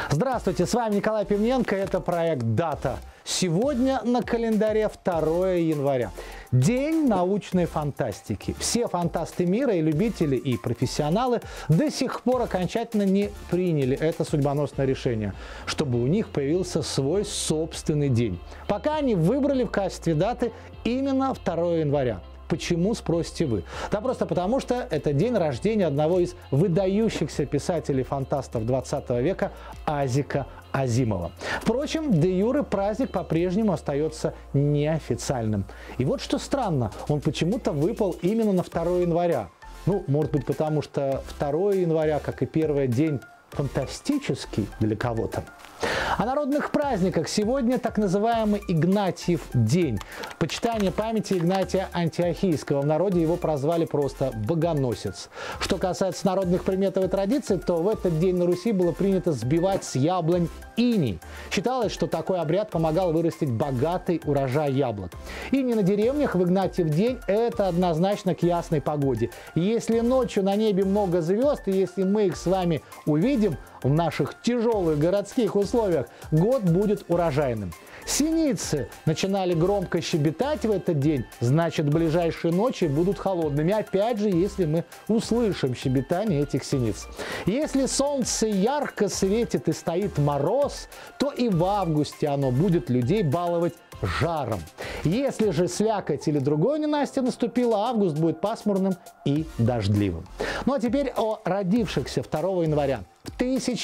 Здравствуйте, с вами Николай Пивненко, это проект «Дата». Сегодня на календаре 2 января. День научной фантастики. Все фантасты мира, и любители, и профессионалы, до сих пор окончательно не приняли это судьбоносное решение, чтобы у них появился свой собственный день. Пока они выбрали в качестве даты именно 2 января. Почему, спросите вы? Да просто потому, что это день рождения одного из выдающихся писателей-фантастов 20 века Азика Азимова. Впрочем, де юре праздник по-прежнему остается неофициальным. И вот что странно, он почему-то выпал именно на 2 января. Ну, может быть, потому что 2 января, как и первый день, фантастический для кого-то. О народных праздниках сегодня так называемый Игнатьев день. Почитание памяти Игнатия Антиохийского. В народе его прозвали просто «богоносец». Что касается народных приметов и традиций, то в этот день на Руси было принято сбивать с яблонь иней. Считалось, что такой обряд помогал вырастить богатый урожай яблок. Иней на деревнях в Игнатьев день – это однозначно к ясной погоде. Если ночью на небе много звезд, и если мы их с вами увидим в наших тяжелых городских условиях, год будет урожайным. Синицы начинали громко щебетать в этот день, значит, ближайшие ночи будут холодными. Опять же, если мы услышим щебетание этих синиц. Если солнце ярко светит и стоит мороз, то и в августе оно будет людей баловать жаром. Если же слякоть или другое ненастье наступило, август будет пасмурным и дождливым. Ну а теперь о родившихся 2 января. В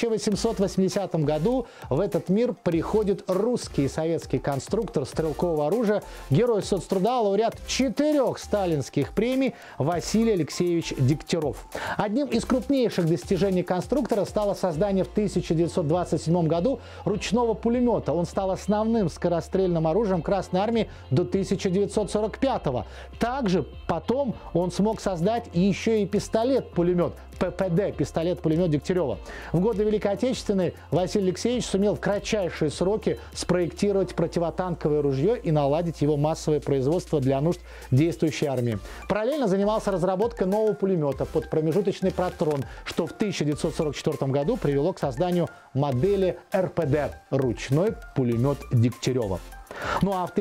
1880 году в этот мир приходит русский и советский конструктор стрелкового оружия, герой соцтруда, лауреат 4 сталинских премий Василий Алексеевич Дегтярев. Одним из крупнейших достижений конструктора стало создание в 1927 году ручного пулемета. Он стал основным скорострельным оружием Красной Армии до 1945 года. Также потом он смог создать еще и пистолет-пулемет ППД, пистолет-пулемет Дегтярева. В годы Великой Отечественной Василий Алексеевич сумел в кратчайшие сроки спроектировать противотанковое ружье и наладить его массовое производство для нужд действующей армии. Параллельно занимался разработкой нового пулемета под промежуточный патрон, что в 1944 году привело к созданию модели РПД – ручной пулемет Дегтярева. Ну а в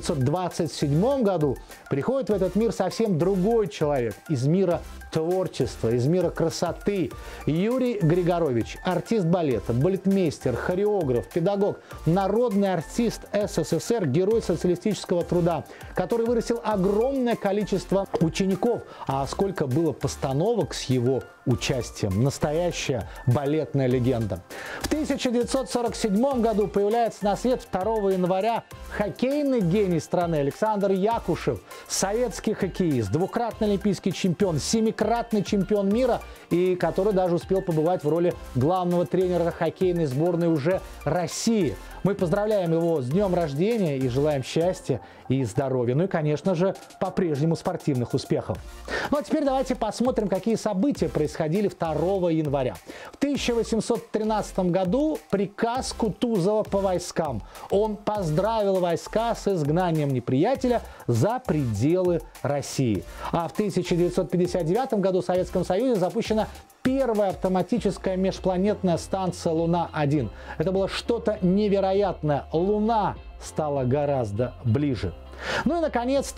1927 году приходит в этот мир совсем другой человек из мира творчества, из мира красоты. Юрий Григорович, артист балета, балетмейстер, хореограф, педагог, народный артист СССР, герой социалистического труда, который вырастил огромное количество учеников. А сколько было постановок с его участием. Настоящая балетная легенда. В 1947 году появляется на свет 2 января хоккейный гений страны Александр Якушев, советский хоккеист, двукратный олимпийский чемпион, 7-кратный чемпион мира и который даже успел побывать в роли главного тренера хоккейной сборной уже России. Мы поздравляем его с днем рождения и желаем счастья и здоровья. Ну и, конечно же, по-прежнему спортивных успехов. Ну а теперь давайте посмотрим, какие события происходили 2 января. В 1813 году приказ Кутузова по войскам. Он поздравил войска с изгнанием неприятеля за пределы России. А в 1959 году в Советском Союзе запущена первая автоматическая межпланетная станция «Луна-1». Это было что-то невероятное. Луна стала гораздо ближе. Ну и, наконец,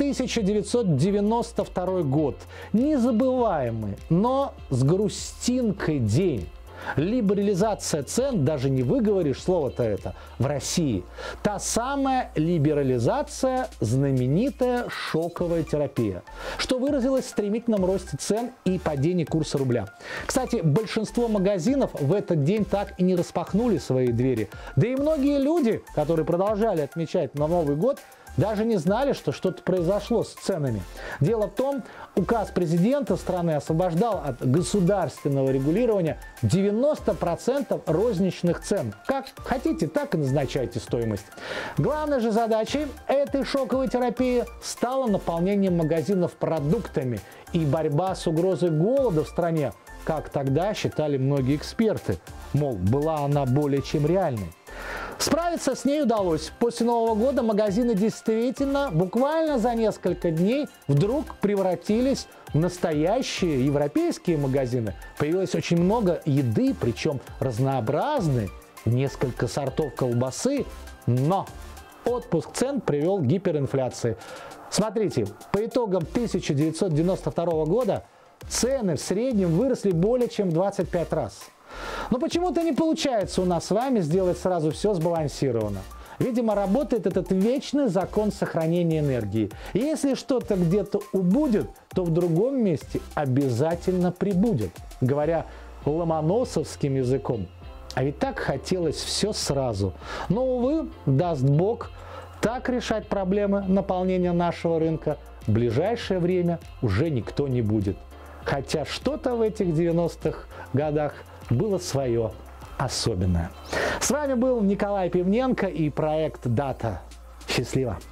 1992 год. Незабываемый, но с грустинкой день. Либерализация цен, даже не выговоришь слово-то это, в России. Та самая либерализация, знаменитая шоковая терапия, что выразилось в стремительном росте цен и падении курса рубля. Кстати, большинство магазинов в этот день так и не распахнули свои двери. Да и многие люди, которые продолжали отмечать на Новый год, даже не знали, что что-то произошло с ценами. Дело в том, указ президента страны освобождал от государственного регулирования 90% розничных цен. Как хотите, так и назначайте стоимость. Главной же задачей этой шоковой терапии стало наполнение магазинов продуктами и борьба с угрозой голода в стране, как тогда считали многие эксперты. Мол, была она более чем реальной. Справиться с ней удалось. После Нового года магазины действительно буквально за несколько дней вдруг превратились в настоящие европейские магазины. Появилось очень много еды, причем разнообразной несколько сортов колбасы, но отпуск цен привел к гиперинфляции. Смотрите, по итогам 1992 года цены в среднем выросли более чем в 25 раз. Но почему-то не получается у нас с вами сделать сразу все сбалансированно. Видимо, работает этот вечный закон сохранения энергии. И если что-то где-то убудет, то в другом месте обязательно прибудет. Говоря ломоносовским языком. А ведь так хотелось все сразу. Но, увы, даст Бог, так решать проблемы наполнения нашего рынка в ближайшее время уже никто не будет. Хотя что-то в этих 90-х годах было свое особенное. С вами был Николай Пивненко и проект «Дата». Счастливо!